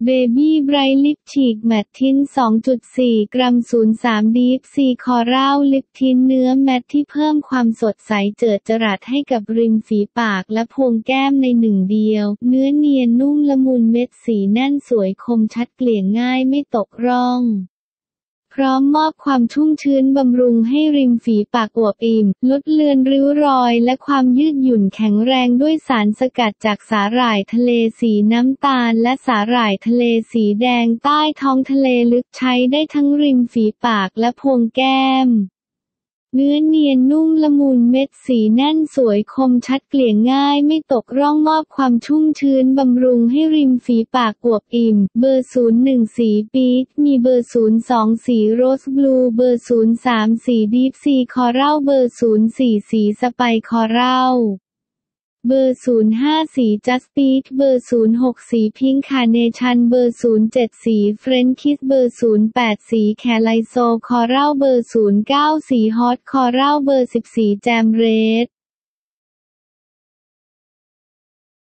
เบบี้ไบรท์ลิปฉีกแมตต์ทิน 2.4 กรัม 03 ดีฟซีคอรัลลิปทินเนื้อแมตต์ที่เพิ่มความสดใสเจิดจรัสให้กับริมฝีปากและโพรงแก้มในหนึ่งเดียวเนื้อเนียนนุ่มละมุนเม็ดสีแน่นสวยคมชัดเกลี่ยง่ายไม่ตกร่องพร้อมมอบความชุ่มชื้นบำรุงให้ริมฝีปากอวบอิ่มลดเลือนริ้วรอยและความยืดหยุ่นแข็งแรงด้วยสารสกัดจากสาหร่ายทะเลสีน้ำตาลและสาหร่ายทะเลสีแดงใต้ท้องทะเลลึกใช้ได้ทั้งริมฝีปากและโพรงแก้มเนื้อเนียนนุ่มละมุนเม็ดสีแน่นสวยคมชัดเกลี่ยง่ายไม่ตกร่องมอบความชุ่มชื้นบำรุงให้ริมฝีปากอวบอิ่มเบอร์ 01 สีปีชมีเบอร์ 02 สีโรสบลูเบอร์ 03 สีดีฟซีคอรัลเบอร์ 04 สีสไปคอรัลเบอร์ 05 สีจัสปีชเบอร์ 06 สีพิงค์คาร์เนชั่นเบอร์ 07 สีเฟรนช์คิสเบอร์ 08 สีแคไลโซคอรัลเบอร์ 09 สีฮอตคอรัลเบอร์ 10 สีแจมเรด